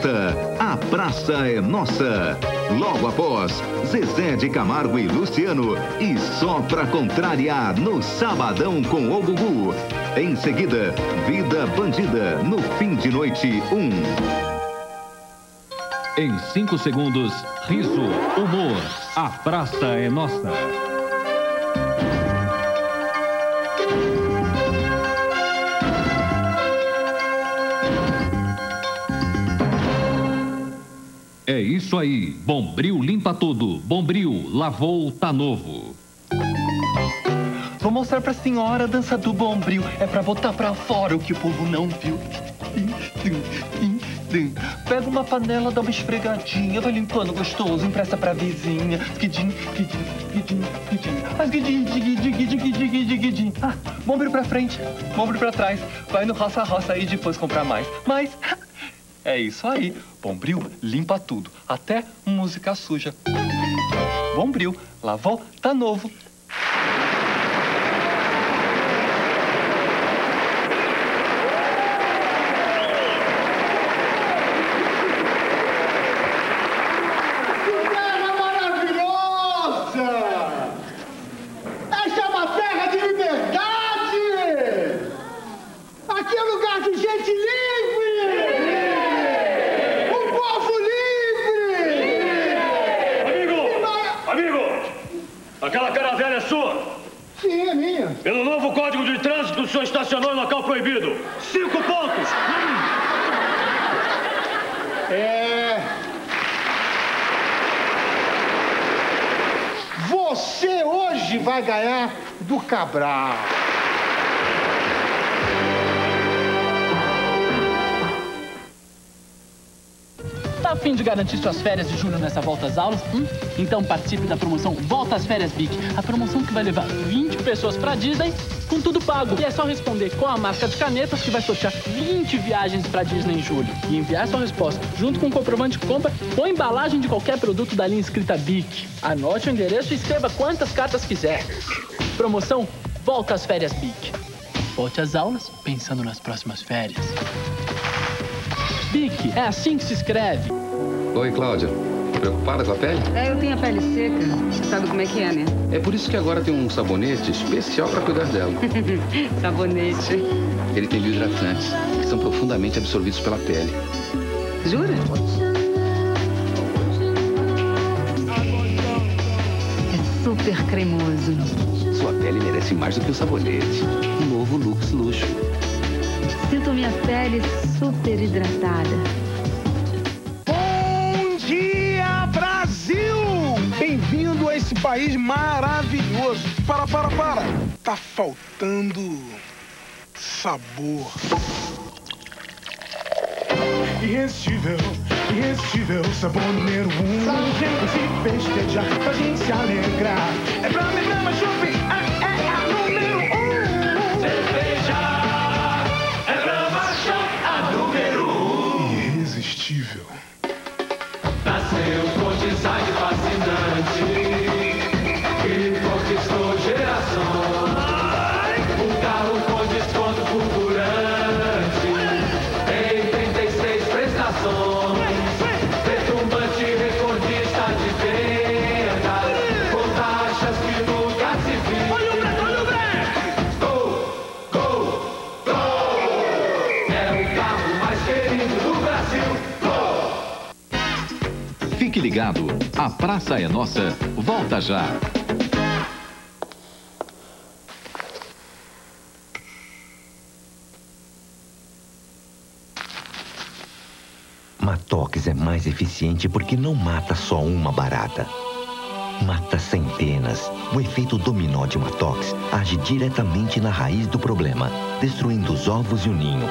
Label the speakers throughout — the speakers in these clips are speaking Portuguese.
Speaker 1: volta. A Praça é Nossa. Logo após, Zezé de Camargo e Luciano. E só pra contrariar no Sabadão com o Gugu. Em seguida, Vida Bandida no Fim de Noite 1.
Speaker 2: Em 5 segundos, riso, humor. A Praça é Nossa. É isso aí. Bombril limpa tudo. Bombril lavou, tá novo.
Speaker 3: Vou mostrar pra senhora a dança do Bombril. É pra botar pra fora o que o povo não viu. Pega uma panela, dá uma esfregadinha, vai limpando gostoso, empresta pra vizinha. Guidim, guidim, guidim, guidim. Mas guidim, guidim, guidim, guidim, guidim. Ah, Bombril pra frente, Bombril pra trás. Vai no roça-roça aí e depois comprar mais. Mas é isso aí. Bombril limpa tudo, até música suja. Bombril, lavou, tá novo.
Speaker 4: Aquela caravela é sua?
Speaker 5: Sim, é minha.
Speaker 4: Pelo novo Código de Trânsito, o senhor estacionou em local proibido. 5 pontos.
Speaker 5: Você hoje vai ganhar do Cabral.
Speaker 6: Tá a fim de garantir suas férias de julho nessa volta às aulas? Então participe da promoção Volta às Férias BIC. A promoção que vai levar 20 pessoas pra Disney com tudo pago. E é só responder com a marca de canetas que vai sortear 20 viagens pra Disney em julho. E enviar sua resposta junto com o comprovante de compra ou embalagem de qualquer produto da linha escrita BIC. Anote o endereço e escreva quantas cartas quiser. Promoção Volta às Férias BIC. Volte às aulas pensando nas próximas férias. BIC, é assim que se escreve.
Speaker 7: Oi, Cláudia. Preocupada com a pele?
Speaker 8: Eu tenho a pele seca. Você sabe como é que é, né?
Speaker 7: É por isso que agora tem um sabonete especial para cuidar dela.
Speaker 8: Sabonete.
Speaker 7: Ele tem biohidratantes, que são profundamente absorvidos pela pele.
Speaker 8: Jura? É super cremoso.
Speaker 7: Sua pele merece mais do que o sabonete. Novo Lux Luxo.
Speaker 8: Sinto minha pele super hidratada.
Speaker 5: Bom dia, Brasil! Bem-vindo a esse país maravilhoso. Para. Tá faltando sabor. Irresistível, saboneiro. Sabe o jeito de se festejar, pra gente se alegrar. É Brahma Shopping, é a número 1. Cerveja. Irresistível.
Speaker 9: Nasceu com design fascinante que conquistou gerações. Um carro com desconto fulgurante em 36 prestações. Retumbante recordista de venda com taxas que nunca se viu. Olha o Black! Gol! É o carro mais querido do Brasil.
Speaker 1: Fique ligado, a Praça é Nossa, volta já.
Speaker 10: Matox é mais eficiente porque não mata só uma barata. Mata centenas. O efeito dominó de Matox age diretamente na raiz do problema, destruindo os ovos e o ninho.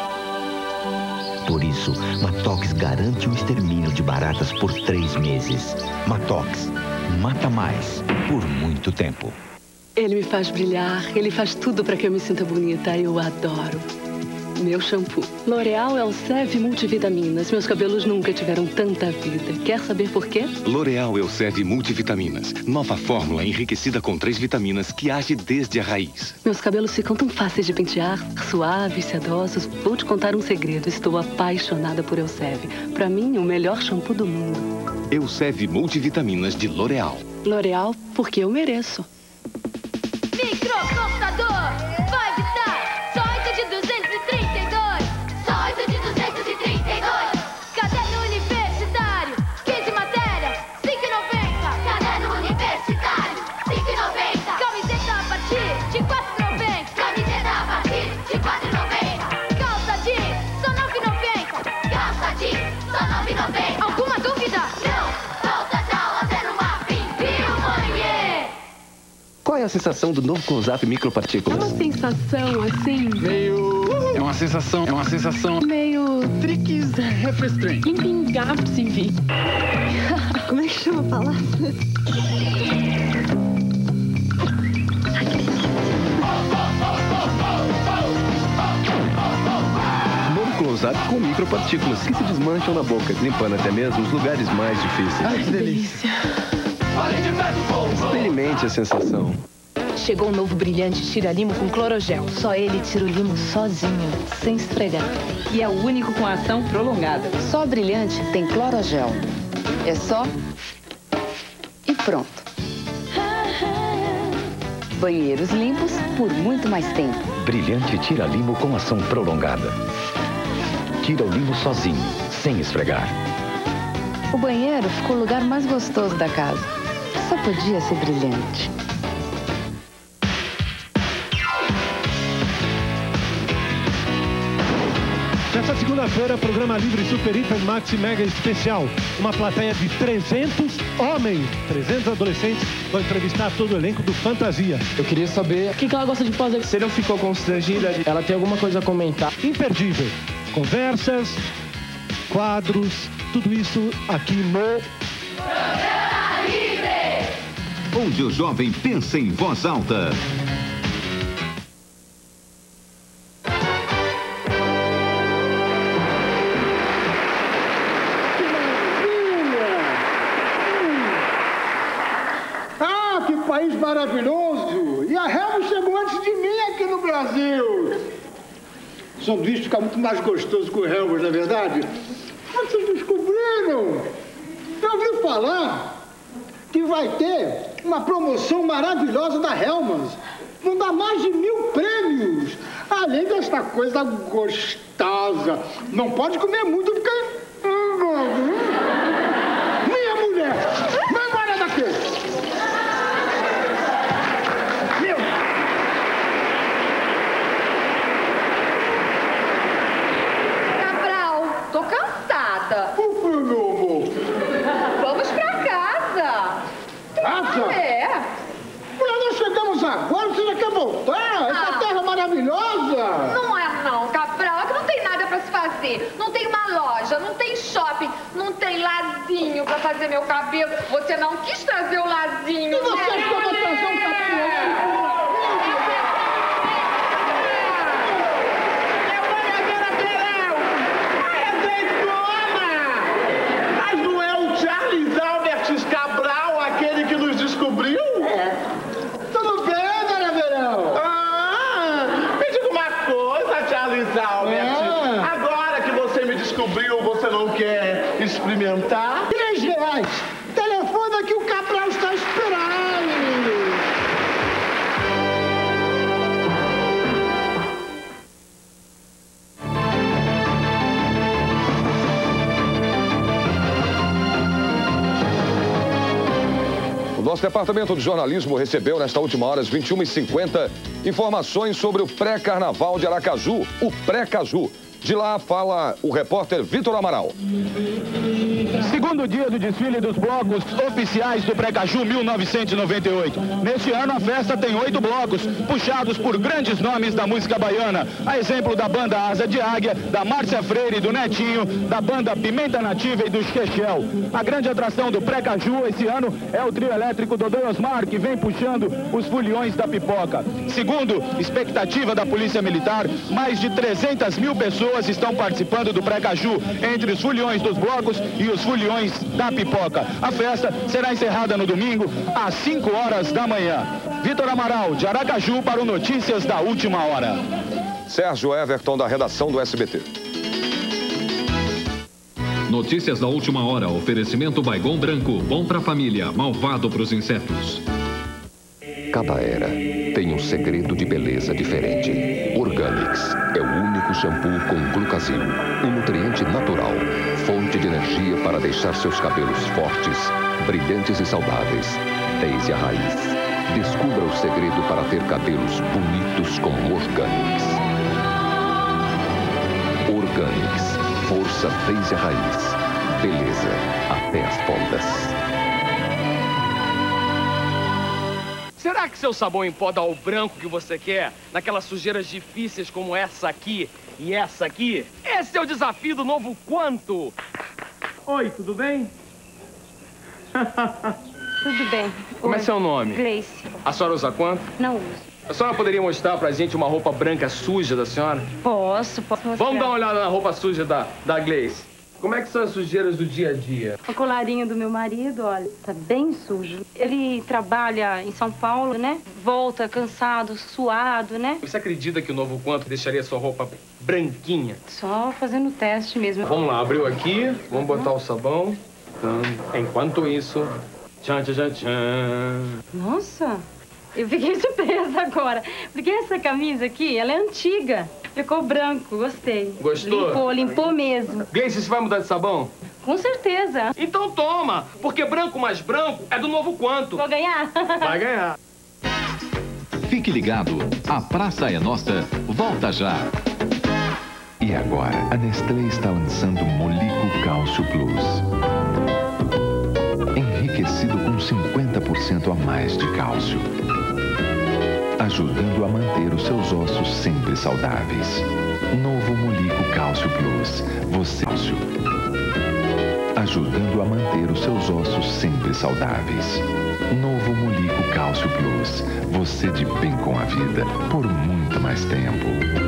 Speaker 10: Por isso, Matox garante o extermínio de baratas por 3 meses. Matox, mata mais por muito tempo.
Speaker 11: Ele me faz brilhar, ele faz tudo para que eu me sinta bonita, eu adoro. meu shampoo. L'Oréal Elseve Multivitaminas. Meus cabelos nunca tiveram tanta vida. Quer saber por quê?
Speaker 12: L'Oréal Elseve Multivitaminas. Nova fórmula enriquecida com 3 vitaminas que age desde a raiz.
Speaker 11: Meus cabelos ficam tão fáceis de pentear, suaves, sedosos. Vou te contar um segredo. Estou apaixonada por Elseve. Pra mim, o melhor shampoo do mundo.
Speaker 12: Elseve Multivitaminas de L'Oréal.
Speaker 11: L'Oréal, porque eu mereço.
Speaker 13: Microcomputador, vai visitar só 8 de 232. Só 8 de 232. Caderno universitário, 15 matérias, 5,90. Caderno universitário, 5,90. Camiseta a partir de 4,90. Camiseta a partir de 4,90. Calça jeans, só 9,90. Calça jeans, só 9,90. Alguma dúvida? Não. Volta às aulas, era uma Pio-Monnier.
Speaker 7: Qual é a sensação do novo Close-Up Micropartículas?
Speaker 11: É uma sensação assim...
Speaker 14: É uma sensação...
Speaker 11: Meio...
Speaker 14: Tricks refrestrantes.
Speaker 11: Impingapsivi.
Speaker 8: Como é que chama a palavra?
Speaker 7: Novo Close-Up com micropartículas que se desmancham na boca, limpando até mesmo os lugares mais difíceis.
Speaker 11: Ai, que delícia.
Speaker 7: Experimente a sensação.
Speaker 15: Chegou o novo brilhante tira-limo com clorogel. Só ele tira o limo sozinho, sem esfregar.
Speaker 8: E é o único com ação prolongada.
Speaker 15: Só brilhante tem clorogel. É só... e pronto. Banheiros limpos por muito mais tempo.
Speaker 10: Brilhante tira-limo com ação prolongada. Tira o limo sozinho, sem esfregar.
Speaker 15: O banheiro ficou o lugar mais gostoso da casa. Só podia ser brilhante.
Speaker 5: Nessa segunda-feira, programa Livre Super Hiper Maxi Mega Especial. Uma plateia de 300 homens, 300 adolescentes, vão entrevistar todo o elenco do Fantasia.
Speaker 6: Eu queria saber o que ela gosta de fazer. Se não ficou constrangida, ela tem alguma coisa a comentar.
Speaker 5: Imperdível. Conversas, quadros, tudo isso aqui no...
Speaker 1: Programa Livre! Onde o jovem pensa em voz alta.
Speaker 16: Que país maravilhoso! E a Helmut chegou antes de mim aqui no Brasil. O sanduíche fica muito mais gostoso com o Helmut, não é verdade? Mas vocês descobriram? Eu ouvi falar que vai ter uma promoção maravilhosa da Helmut. Vão dar mais de 1000 prêmios. Além desta coisa gostosa. Não pode comer muito, porque... Minha mulher! Vai embora daqui!
Speaker 17: Tô cansada.
Speaker 16: O que, meu amor?
Speaker 17: Vamos pra casa.
Speaker 16: Casa?
Speaker 17: É.
Speaker 16: Mulher, nós chegamos agora, você já quer voltar? Essa terra maravilhosa.
Speaker 17: Não é não, Cabral. É que não tem nada pra se fazer. Não tem uma loja, não tem shopping, não tem lazinho pra fazer meu cabelo. Você não quis trazer o lazinho,
Speaker 16: E você
Speaker 17: né?
Speaker 16: acha que eu vou trazer um cabelo? Tudo bem, dona Verão?
Speaker 18: Me diga uma coisa, Charles Albert. Agora que você me descobriu, você não quer experimentar?
Speaker 16: R$3. Telefone que o Cabral está esperando.
Speaker 19: Nosso departamento de jornalismo recebeu nesta última hora, às 21h50, informações sobre o pré-carnaval de Aracaju, o pré-Caju. De lá fala o repórter Vitor Amaral.
Speaker 20: Segundo dia do desfile dos blocos oficiais do Precaju 1998. Neste ano a festa tem 8 blocos, puxados por grandes nomes da música baiana. A exemplo da banda Asa de Águia, da Márcia Freire e do Netinho, da banda Pimenta Nativa e do Chechel. A grande atração do Precaju esse ano é o trio elétrico Dodô Osmar, que vem puxando os foliões da pipoca. Segundo expectativa da Polícia Militar, mais de 300 mil pessoas estão participando do Precaju, entre os foliões dos blocos e os foliões da pipoca. A festa será encerrada no domingo, às 5 horas da manhã. Vitor Amaral, de Aracaju, para o Notícias da Última Hora.
Speaker 19: Sérgio Everton, da redação do SBT.
Speaker 2: Notícias da Última Hora. Oferecimento Baygon Branco. Bom pra família, malvado pros insetos.
Speaker 21: Cada era tem um segredo de beleza diferente. Organics é o único shampoo com glucasil, um nutriente natural, fonte de energia para deixar seus cabelos fortes, brilhantes e saudáveis, desde a raiz. Descubra o segredo para ter cabelos bonitos como Organics. Organics, força desde a raiz, beleza até as pontas.
Speaker 22: Será que seu sabão em pó dá o branco que você quer? Naquelas sujeiras difíceis como essa aqui e essa aqui? Esse é o desafio do novo Quanto. Oi, tudo bem?
Speaker 15: Tudo bem.
Speaker 22: Como é seu nome?
Speaker 15: Gleice.
Speaker 22: A senhora usa quanto?
Speaker 15: Não uso.
Speaker 22: A senhora poderia mostrar pra gente uma roupa branca suja da senhora?
Speaker 15: Posso mostrar.
Speaker 22: Vamos dar uma olhada na roupa suja da Gleice. Como é que são as sujeiras do dia a dia?
Speaker 15: O colarinho do meu marido, olha, tá bem sujo. Ele trabalha em São Paulo, né? Volta cansado, suado, né?
Speaker 22: Você acredita que o novo Quanto deixaria sua roupa branquinha?
Speaker 15: Só fazendo teste mesmo.
Speaker 22: Vamos lá, abriu aqui, vamos botar o sabão. Enquanto isso... Tchan, tchan, tchan, tchan.
Speaker 15: Nossa, eu fiquei surpresa agora. Porque essa camisa aqui, ela é antiga. Ficou branco, gostei.
Speaker 22: Gostou?
Speaker 15: Limpou mesmo.
Speaker 22: Gleice, você vai mudar de sabão?
Speaker 15: Com certeza.
Speaker 22: Então toma, porque branco mais branco é do novo Quanto.
Speaker 15: Vou ganhar?
Speaker 22: Vai ganhar.
Speaker 1: Fique ligado, a Praça é Nossa, volta já.
Speaker 23: E agora, a Nestlé está lançando Molico Cálcio Plus. Enriquecido com 50% a mais de cálcio, ajudando a manter os seus ossos sempre saudáveis. Novo Molico Cálcio Plus. Você cálcio, ajudando a manter os seus ossos sempre saudáveis. Novo Molico Cálcio Plus. Você de bem com a vida por muito mais tempo.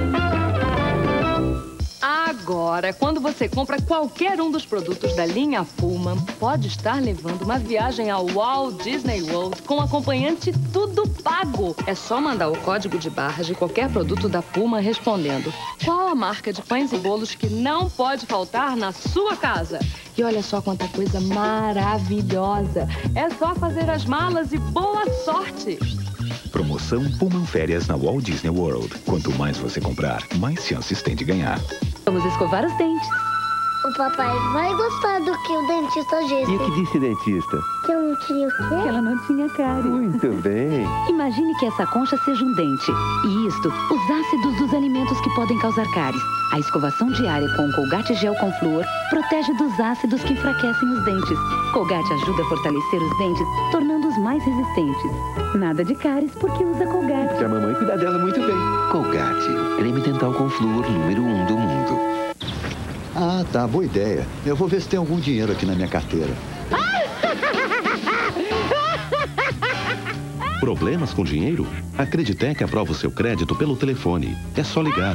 Speaker 11: Agora, quando você compra qualquer um dos produtos da linha Puma, pode estar levando uma viagem ao Walt Disney World com acompanhante tudo pago. É só mandar o código de barras de qualquer produto da Puma respondendo: qual a marca de pães e bolos que não pode faltar na sua casa? E olha só quanta coisa maravilhosa. É só fazer as malas e boa sorte.
Speaker 23: Promoção Puma Férias na Walt Disney World. Quanto mais você comprar, mais chances tem de ganhar.
Speaker 11: Vamos escovar os dentes.
Speaker 24: O papai vai gostar do que o dentista disse.
Speaker 7: E o que disse o dentista?
Speaker 24: Que eu não tinha o quê?
Speaker 11: Que ela não tinha cárie.
Speaker 7: Muito bem.
Speaker 25: Imagine que essa concha seja um dente. E isto, os ácidos dos alimentos que podem causar cáries. A escovação diária com o Colgate Gel com Flúor protege dos ácidos que enfraquecem os dentes. Colgate ajuda a fortalecer os dentes, tornando-os mais resistentes. Nada de cáries porque usa Colgate.
Speaker 7: Que a mamãe cuida dela muito bem.
Speaker 10: Colgate, creme dental com flúor número 1 do mundo.
Speaker 26: Ah, tá, boa ideia. Eu vou ver se tem algum dinheiro aqui na minha carteira.
Speaker 23: Problemas com dinheiro? A Creditec aprova o seu crédito pelo telefone. É só ligar.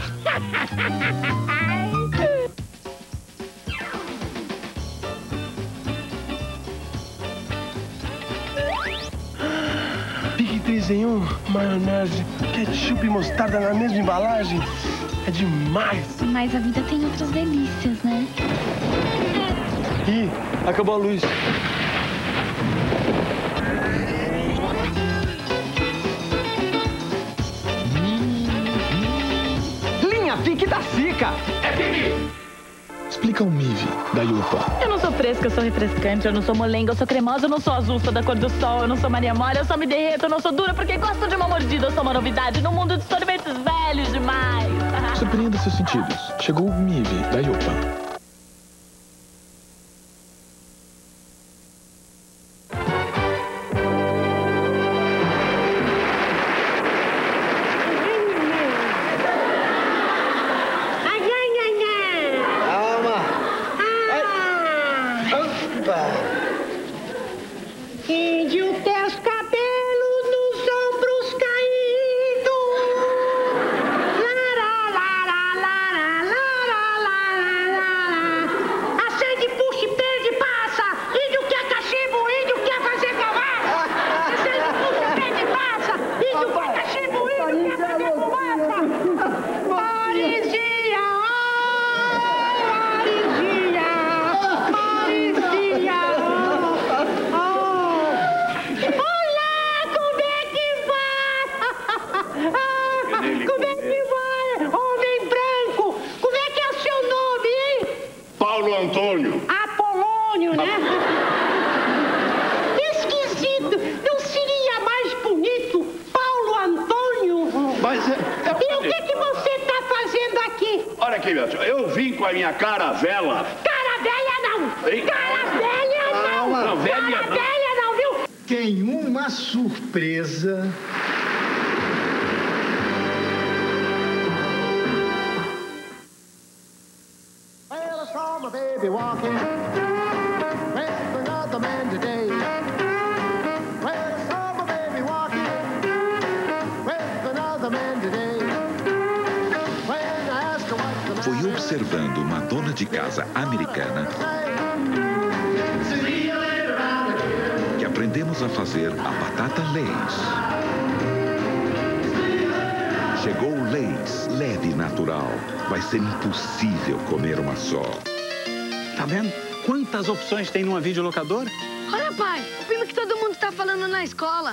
Speaker 18: Pique 3 em 1, maionese, ketchup e mostarda na mesma embalagem. É demais.
Speaker 27: Mas a vida tem outras delícias, né?
Speaker 18: Ih, acabou a luz.
Speaker 28: Linha Pique da Sica.
Speaker 18: É Pique.
Speaker 20: explica o Mive, da Yupa.
Speaker 3: Eu não sou fresca, eu sou refrescante. Eu não sou molenga, eu sou cremosa. Eu não sou azul, sou da cor do sol. Eu não sou Maria Mole, eu só me derreto. Eu não sou dura porque gosto de uma mordida. Eu sou uma novidade no mundo de sorvetes velhos demais.
Speaker 20: Surpreenda seus sentidos. Chegou o Mive, da Yupa.
Speaker 4: Índio, teus cabelos nos ombros caídos. Lara, lara, lara, lara, lara, lara. Acende, puxa, perde, passa. Índio quer cachimbo, índio quer fazer cavalo. Acende, puxa, perde, passa. Índio quer cachimbo, índio quer fazer fumaça. Marizia, Marizia, Marizia. Como é que vai, homem branco? Como é que é o seu nome, hein?
Speaker 18: Paulo Antônio.
Speaker 4: Apolônio, né? Esquisito. Não seria mais bonito Paulo Antônio?
Speaker 18: Mas
Speaker 4: E o que você está fazendo aqui?
Speaker 18: Olha aqui, meu tio. Eu vim com a minha caravela.
Speaker 4: Caravelha não!
Speaker 18: Hein?
Speaker 4: Caravelha não!
Speaker 18: Não, velha não.
Speaker 4: Caravelha não, viu?
Speaker 16: Tem uma surpresa.
Speaker 8: Well, I saw my baby walking with another man today. Well, I saw my baby walking with another man today. When I asked her what's the matter,
Speaker 1: Foi observando uma dona de casa americana que aprendemos a fazer a batata Lay's. Chegou o Lay's, leve e natural. Vai ser impossível comer uma só.
Speaker 9: Tá vendo? Quantas opções tem numa videolocadora?
Speaker 24: Olha, pai, o filme que todo mundo tá falando na escola.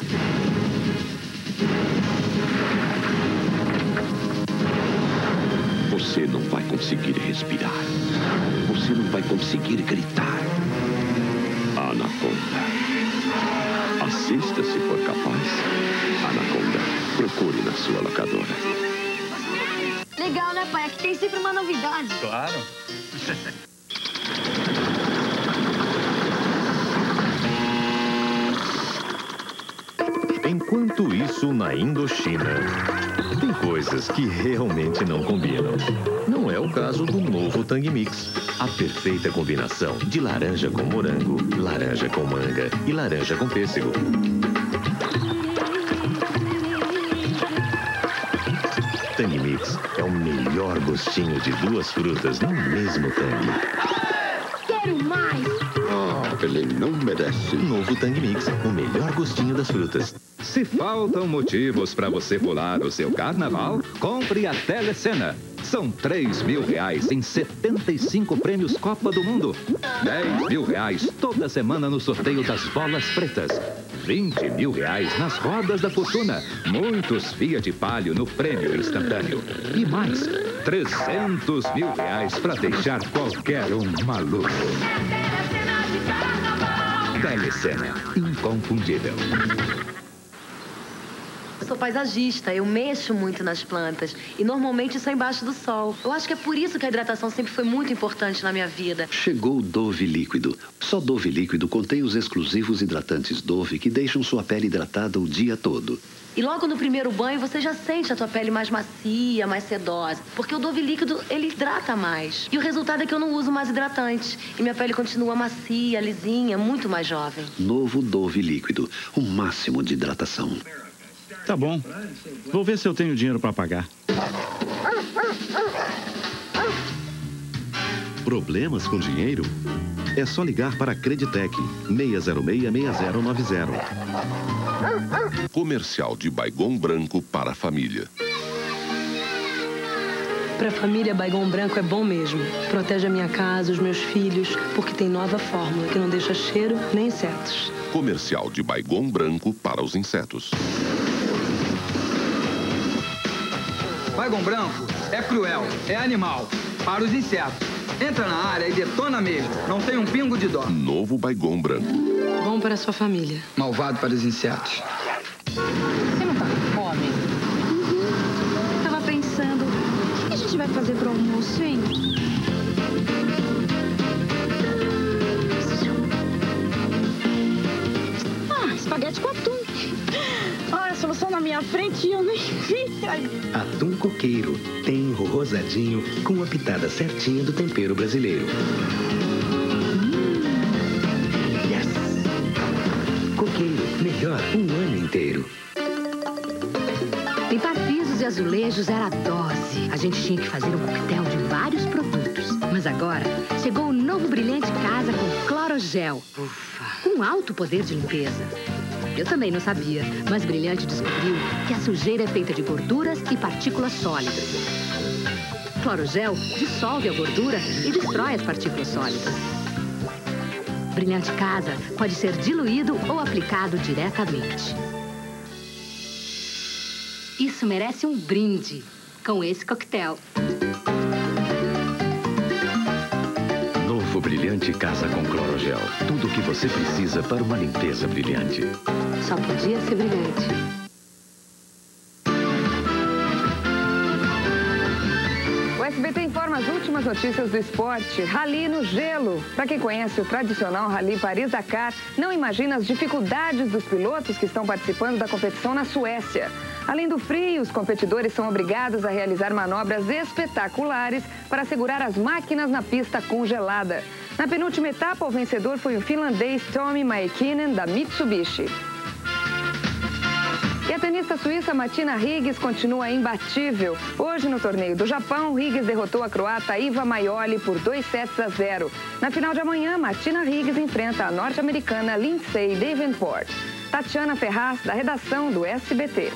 Speaker 12: Você não vai conseguir respirar. Você não vai conseguir gritar. Anaconda. Assista se for capaz. Anaconda. Procure na sua locadora.
Speaker 24: Legal, né, pai? Aqui tem sempre uma novidade.
Speaker 9: Claro.
Speaker 13: Enquanto isso, na Indochina, tem coisas que realmente não combinam. Não é o caso do novo Tang Mix. A perfeita combinação de laranja com morango, laranja com manga e laranja com pêssego. Tang Mix é o melhor gostinho de duas frutas no mesmo tangue.
Speaker 24: Quero mais!
Speaker 12: Ele não merece.
Speaker 13: Novo Tang Mix, o melhor gostinho das frutas.
Speaker 14: Se faltam motivos para você pular o seu carnaval, compre a Telecena. São R$3.000 em 75 prêmios Copa do Mundo. R$10.000 toda semana no sorteio das bolas pretas. R$20.000 nas rodas da fortuna. Muitos Fiat Palio no prêmio instantâneo. E mais, R$300.000 para deixar qualquer um maluco. Telecena, inconfundível.
Speaker 28: Eu sou paisagista, eu mexo muito nas plantas. E normalmente isso é embaixo do sol. Eu acho que é por isso que a hidratação sempre foi muito importante na minha vida.
Speaker 29: Chegou o Dove Líquido. Só Dove Líquido contém os exclusivos hidratantes Dove que deixam sua pele hidratada o dia todo.
Speaker 28: E logo no primeiro banho você já sente a tua pele mais macia, mais sedosa. Porque o Dove Líquido, ele hidrata mais. E o resultado é que eu não uso mais hidratantes. E minha pele continua macia, lisinha, muito mais jovem.
Speaker 29: Novo Dove Líquido. O máximo de hidratação.
Speaker 9: Tá bom. Vou ver se eu tenho dinheiro para pagar.
Speaker 30: Problemas com dinheiro? É só ligar para a Creditec 606-6090.
Speaker 21: Comercial de Baygon Branco para a família.
Speaker 31: Para a família, Baygon Branco é bom mesmo. Protege a minha casa, os meus filhos, porque tem nova fórmula que não deixa cheiro nem insetos.
Speaker 21: Comercial de Baygon Branco para os insetos.
Speaker 32: Baygon Branco é cruel, é animal. Para os insetos,
Speaker 2: Entra na área e detona mesmo. Não tem um pingo de dó.
Speaker 23: Novo Baygon Branco.
Speaker 31: Bom para a sua família.
Speaker 2: Malvado para os insetos.
Speaker 3: Você não tá com fome?
Speaker 27: Tava pensando, o que a gente vai fazer pro almoço, hein? Espaguete com atum.
Speaker 3: Olha a solução na minha frente e eu nem vi.
Speaker 5: Atum coqueiro. Tenro, rosadinho, com uma pitada certinha do tempero brasileiro. Yes! Coqueiro, melhor um ano inteiro.
Speaker 6: Limpar pisos e azulejos era a dose. A gente tinha que fazer um coquetel de vários produtos. Mas agora chegou o novo brilhante casa com Clorogel. Com alto poder de limpeza. Eu também não sabia, mas Brilhante descobriu que a sujeira é feita de gorduras e partículas sólidas. Clorogel dissolve a gordura e destrói as partículas sólidas. Brilhante Casa pode ser diluído ou aplicado diretamente. Isso merece um brinde com esse coquetel.
Speaker 13: Novo Brilhante Casa com Clorogel. Tudo o que você precisa para uma limpeza brilhante.
Speaker 6: Só podia ser brilhante.
Speaker 7: O SBT informa as últimas notícias do esporte. Rally no gelo. Para quem conhece o tradicional Rally Paris-Dakar, não imagina as dificuldades dos pilotos que estão participando da competição na Suécia. Além do frio, os competidores são obrigados a realizar manobras espetaculares para segurar as máquinas na pista congelada. Na penúltima etapa, o vencedor foi o finlandês Tommi Mäkinen, da Mitsubishi. E a tenista suíça Martina Hingis continua imbatível. Hoje, no torneio do Japão, Hingis derrotou a croata Iva Maioli por 2-0. Na final de amanhã, Martina Hingis enfrenta a norte-americana Lindsay Davenport. Tatiana Ferraz, da redação do SBT.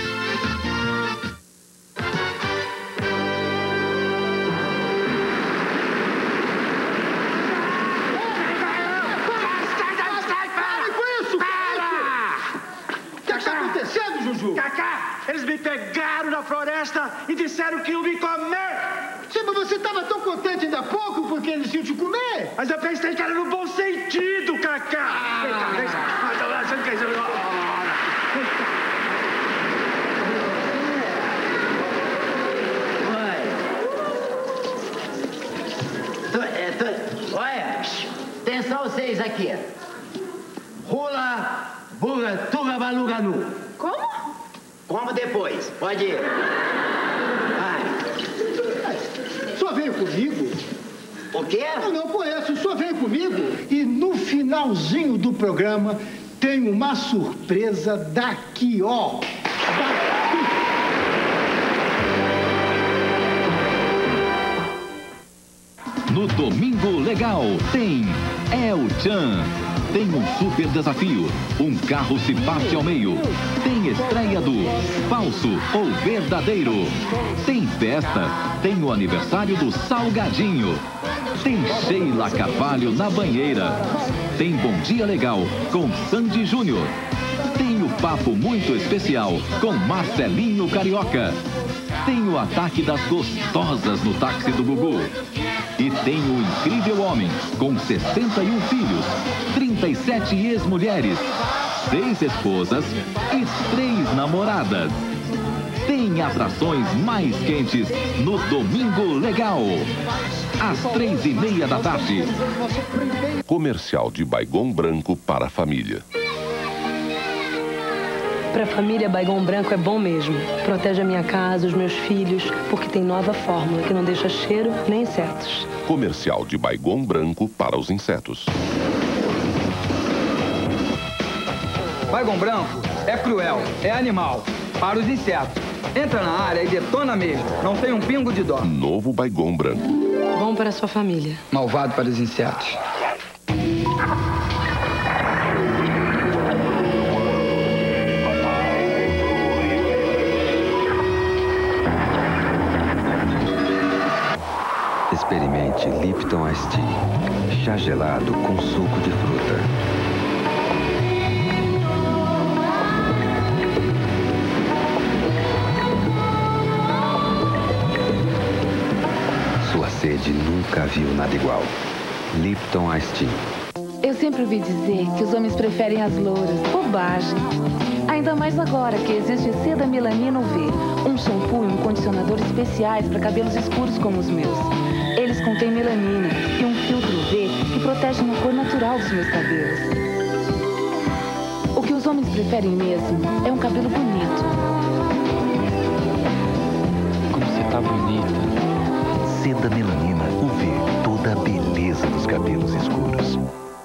Speaker 16: Cacá, eles me pegaram na floresta e disseram que iam me comer. Sim, mas você estava tão contente ainda há pouco porque eles iam te comer. Mas eu pensei que era no bom sentido, Cacá. Vem cá. Você não quer dizer...
Speaker 10: Olha, atenção vocês aqui. Rula, buga, tuga, baluga, nu.
Speaker 3: Como?
Speaker 10: Como depois? Pode ir. Vai.
Speaker 16: Só veio comigo.
Speaker 10: O quê?
Speaker 16: Eu não conheço, o senhor veio comigo. E no finalzinho do programa tem uma surpresa daqui, ó.
Speaker 1: No Domingo Legal tem El Chan. Tem um super desafio. Um carro se parte ao meio. Tem estreia do Falso ou Verdadeiro. Tem festa. Tem o aniversário do Salgadinho. Tem Sheila Carvalho na banheira. Tem Bom Dia Legal com Sandy Júnior. Tem o Papo Muito Especial com Marcelinho Carioca. Tem o Ataque das Gostosas no táxi do Gugu. E tem o Incrível Homem, com 61 filhos, 37 ex-mulheres, 6 esposas e 3 namoradas. Tem atrações mais quentes no Domingo Legal, às 3:30 da tarde.
Speaker 23: Comercial de Baygon Branco para a família.
Speaker 31: Para a família, Baygon Branco é bom mesmo. Protege a minha casa, os meus filhos, porque tem nova fórmula que não deixa cheiro nem insetos.
Speaker 23: Comercial de Baygon Branco para os insetos.
Speaker 2: Baygon Branco é cruel, é animal. Para os insetos. Entra na área e detona mesmo. Não tem um pingo de dó.
Speaker 23: Novo Baygon Branco.
Speaker 31: Bom para a sua família.
Speaker 2: Malvado para os insetos.
Speaker 11: Experimente Lipton Ice Tea, chá gelado com suco de fruta. Sua sede nunca nunca viu nada igual. Lipton Ice Tea.
Speaker 27: Eu sempre ouvi dizer que os homens preferem as louras. Bobagem. Ainda mais agora que existe Seda Melanina UV, um shampoo e um condicionador especiais para cabelos escuros como os meus. Eles contêm melanina e um filtro UV que protegem a cor natural dos meus cabelos. O que os homens preferem mesmo é um cabelo bonito.
Speaker 4: Como você tá bonita.
Speaker 1: Seda Melanina UV, toda a beleza dos cabelos escuros.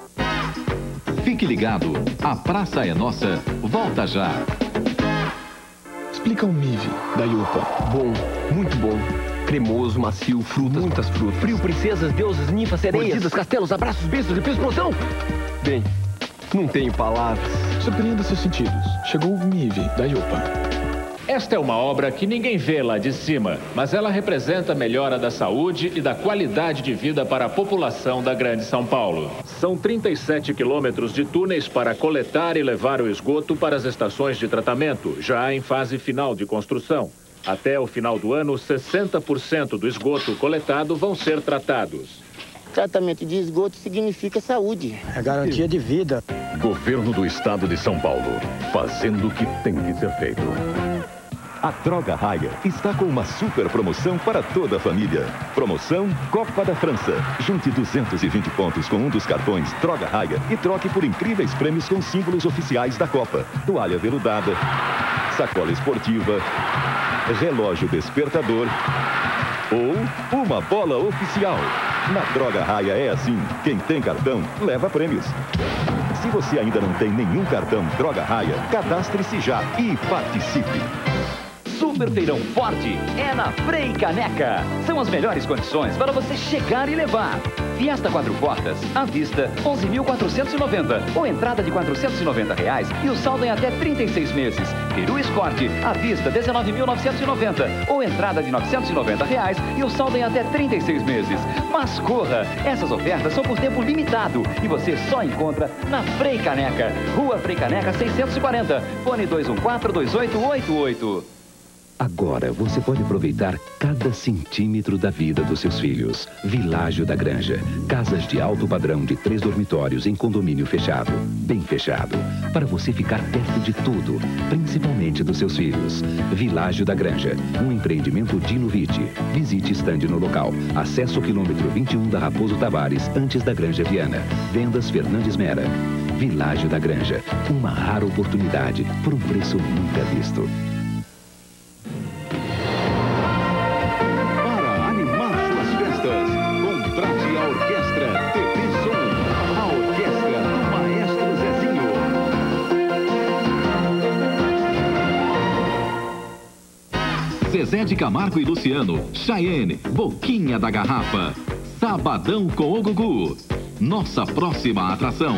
Speaker 1: Fique ligado, a Praça é Nossa, volta já.
Speaker 8: Explica o Mive da Yupa.
Speaker 15: Bom, muito bom. Cremoso, macio, frutas. Muitas frutas.
Speaker 8: Frio, princesas, deuses, ninfas, sereias.
Speaker 15: Mordidas, castelos, abraços, beijos e explosão. Bem, não tenho palavras.
Speaker 8: Surpreenda seus sentidos. Chegou o Mive da Yupa.
Speaker 17: Esta é uma obra que ninguém vê lá de cima, mas ela representa a melhora da saúde e da qualidade de vida para a população da Grande São Paulo. São 37 quilômetros de túneis para coletar e levar o esgoto para as estações de tratamento, já em fase final de construção. Até o final do ano, 60% do esgoto coletado vão ser tratados.
Speaker 18: Tratamento de esgoto significa saúde.
Speaker 8: É garantia de vida.
Speaker 13: Governo do Estado de São Paulo, fazendo o que tem que ser feito.
Speaker 1: A Droga Raia está com uma super promoção para toda a família. Promoção Copa da França. Junte 220 pontos com um dos cartões Droga Raia e troque por incríveis prêmios com símbolos oficiais da Copa. Toalha veludada, sacola esportiva, relógio despertador ou uma bola oficial. Na Droga Raia é assim, quem tem cartão leva prêmios. Se você ainda não tem nenhum cartão Droga Raia, cadastre-se já e participe.
Speaker 19: Super Feirão Forte é na Frei Caneca. São as melhores condições para você chegar e levar. Fiesta 4 portas, à vista, 11.490. Ou entrada de R$490 e o saldo em até 36 meses. Peru Escort, à vista, 19.990. Ou entrada de R$990 e o saldo em até 36 meses. Mas corra, essas ofertas são por tempo limitado e você só encontra na Frei Caneca. Rua Frei Caneca 640, fone 214-2888.
Speaker 21: Agora você pode aproveitar cada centímetro da vida dos seus filhos. Világio da Granja. Casas de alto padrão de 3 dormitórios em condomínio fechado. Bem fechado. Para você ficar perto de tudo, principalmente dos seus filhos. Világio da Granja. Um empreendimento Dino Vitti. Visite estande no local. Acesso ao quilômetro 21 da Raposo Tavares, antes da Granja Viana. Vendas Fernandes Mera. Világio da Granja. Uma rara oportunidade por um preço nunca visto.
Speaker 1: Zezé de Camargo e Luciano, Chayenne, Boquinha da Garrafa, Sabadão com o Gugu. Nossa próxima atração.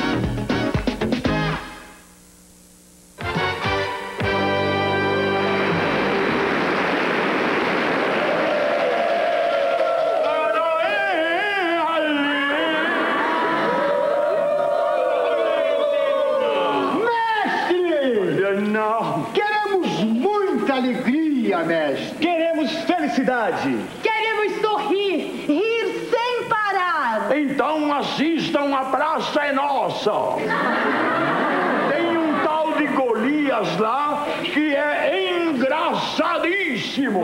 Speaker 16: Mestre.
Speaker 10: Queremos felicidade.
Speaker 3: Queremos sorrir, rir sem parar.
Speaker 10: Então assistam, a Praça é Nossa. Tem um tal de Golias lá que é engraçadíssimo.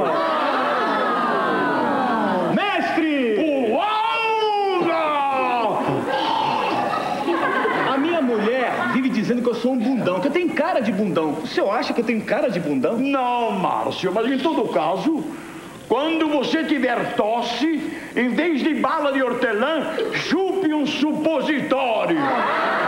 Speaker 10: Mestre!
Speaker 9: A minha mulher vive dizendo que eu sou um bundão, que eu tenho cara de bundão. O senhor acha que eu tenho cara de bundão?
Speaker 10: Não, Márcio, mas em todo caso, quando você tiver tosse, em vez de bala de hortelã, chupe um supositório.